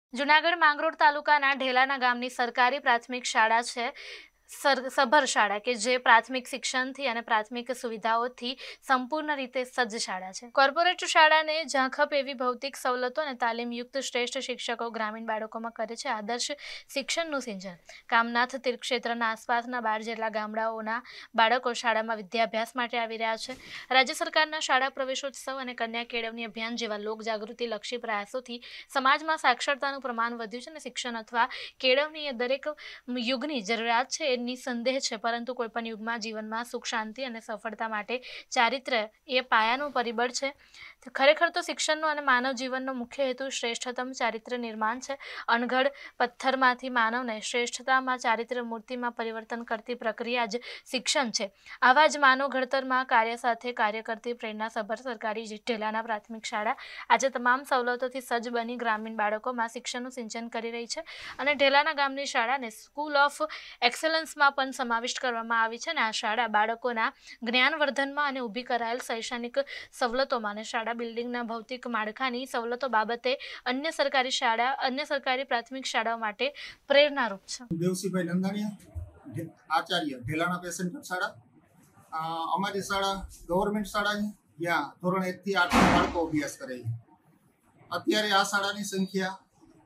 જૂનાગઢ માંગરોળ તાલુકાના ઢેલાના ગામની સરકારી પ્રાથમિક શાળા છે સભર શાળા કે જે પ્રાથમિક શિક્ષણથી અને પ્રાથમિક સુવિધાઓથી સંપૂર્ણ રીતે સજ્જ શાળા છે। કોર્પોરેટ શાળાને ઝાંખપ એવી ભૌતિક સવલતો અને તાલીમયુક્ત શ્રેષ્ઠ શિક્ષકો ગ્રામીણ બાળકોમાં કરે છે આદર્શ શિક્ષણનું સિંચન। કામનાથ તીર્થ ક્ષેત્રના આસપાસના 12 જેટલા ગામડાઓના બાળકો શાળામાં વિદ્યાભ્યાસ માટે આવી રહ્યા છે। રાજ્ય સરકારના શાળા પ્રવેશોત્સવ અને કન્યા કેળવણી અભિયાન જેવા લોક જાગૃતિ લક્ષી પ્રયાસોથી સમાજમાં સાક્ષરતાનું પ્રમાણ વધ્યું છે અને શિક્ષણ અથવા કેળવણી એ દરેક યુગની જરૂરિયાત છે નિસંદેહ છે, પરંતુ કોઈપણ યુગમાં જીવનમાં સુખ શાંતિ અને સફળતા માટે ચારિત્ર્ય એ પાયાનું પરિબળ છે। ખરેખર તો શિક્ષણનો અને માનવ જીવનનો મુખ્ય હેતુ શ્રેષ્ઠતમ ચારિત્ર્ય નિર્માણ છે। અણઘડ પથ્થરમાંથી માનવને શ્રેષ્ઠતામાં ચારિત્ર્ય મૂર્તિમાં પરિવર્તન કરતી પ્રક્રિયા જ શિક્ષણ છે। આવા જ માનવ ઘડતરમાં કાર્ય સાથે કાર્ય કરતી પ્રેરણાસભર સરકારી ઢેલાના પ્રાથમિક શાળા આજે તમામ સવલતોથી સજ્જ બની ગ્રામીણ બાળકોમાં શિક્ષણનું સિંચન કરી રહી છે અને ઢેલાના ગામની શાળાને સ્કૂલ ઓફ એક્સલન્સમાં પણ સમાવિષ્ટ કરવામાં આવી છે અને આ શાળા બાળકોના જ્ઞાનવર્ધનમાં અને ઊભી કરાયેલ શૈક્ષણિક સવલતોમાં અને શાળા બિલ્ડિંગના ભૌતિક માળખાની સવલતો બાબતે અન્ય સરકારી પ્રાથમિક શાળાઓ માટે પ્રેરણારૂપ છે। દેવસીભાઈ નંદાણીયા, આચાર્ય, ઢેલાના પેસેન્જર શાળા। અમારી શાળા ગવર્મેન્ટ શાળા છે, જ્યાં ધોરણ 1 થી 8 બાળકો અભ્યાસ કરે છે। અત્યારે આ શાળાની સંખ્યા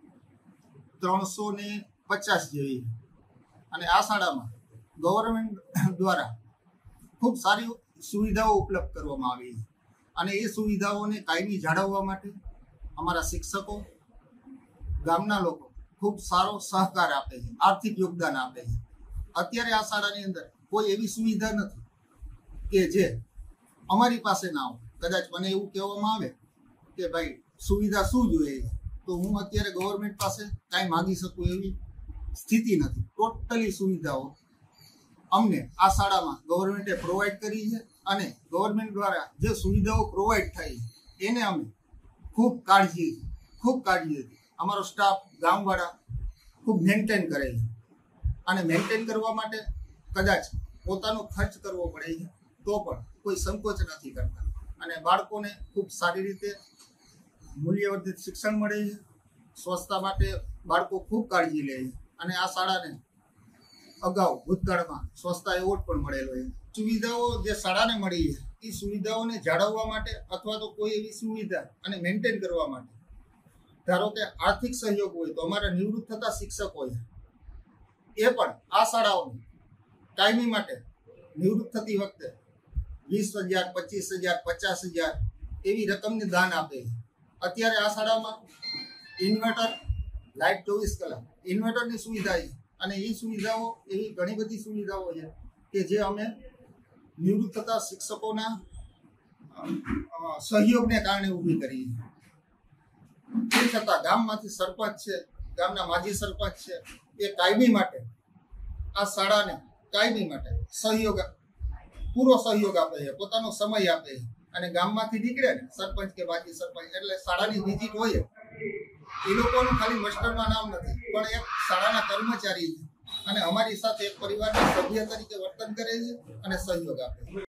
350 જેવી અને આ શાળામાં ગવર્મેન્ટ દ્વારા ખૂબ સારી સુવિધાઓ ઉપલબ્ધ કરવામાં આવી છે અને એ સુવિધાઓને કાયમી જાળવવા માટે અમારા શિક્ષકો, ગામના લોકો ખૂબ સારો સહકાર આપે છે, આર્થિક યોગદાન આપે છે। અત્યારે આ શાળાની અંદર કોઈ એવી સુવિધા નથી કે જે અમારી પાસે ના હોય। કદાચ મને એવું કહેવામાં આવે કે ભાઈ સુવિધા શું જોઈએ તો હું અત્યારે ગવર્મેન્ટ પાસે કાંઈ માગી શકું એવી સ્થિતિ નથી। ટોટલી સુવિધાઓ અમને આ શાળામાં ગવર્મેન્ટે પ્રોવાઈડ કરી છે અને ગવર્મેન્ટ દ્વારા જે સુવિધાઓ પ્રોવાઈડ થાય છે એને અમે ખૂબ કાળજી અમારો સ્ટાફ, ગામવાળા ખૂબ મેન્ટેન કરે છે અને મેન્ટેન કરવા માટે કદાચ પોતાનો ખર્ચ કરવો પડે છે તો પણ કોઈ સંકોચ નથી કરતા અને બાળકોને ખૂબ સારી રીતે મૂલ્યવર્ધિત શિક્ષણ મળે છે। સ્વચ્છતા માટે બાળકો ખૂબ કાળજી લે છે અને આ શાળાને અગાઉ ભૂતકાળમાં સ્વચ્છતા એવોર્ડ પણ મળેલો છે। સુવિધાઓ જે શાળાને મળી છે એ સુવિધાઓને જાળવવા માટે અથવા તો કોઈ એવી સુવિધા અને મેન્ટેન કરવા માટે ધારો કે આર્થિક સહયોગ હોય તો અમારા નિવૃત્ત થતા શિક્ષકો છે એ પણ આ શાળાઓને કાયમી માટે નિવૃત્ત થતી વખતે 20,000, 25,000, 50,000 એવી રકમની દાન આપે છે। અત્યારે આ શાળામાં ઇન્વર્ટર, લાઇટ 24 કલાક ઇન્વર્ટરની સુવિધા છે અને એ સુવિધાઓ એવી ઘણી બધી સુવિધાઓ છે કે જે અમે નિવૃત્ત થતા શિક્ષકોના સહયોગને કારણે ઊભી કરી છે। તે છતાં ગામમાંથી સરપંચ છે, ગામના માજી સરપંચ છે, એ કાયમી માટે આ શાળાને કાયમી માટે પૂરો સહયોગ આપે છે, પોતાનો સમય આપે છે અને ગામમાંથી નીકળે ને સરપંચ કે માજી સરપંચ એટલે શાળાની વિઝિટ હોય એ લોકોનું ખાલી માસ્ટરમાં નામ નથી પણ એક શાળાના કર્મચારી છે અને અમારી સાથે એક પરિવારના સભ્ય તરીકે વર્તન કરે છે અને સહયોગ આપે છે।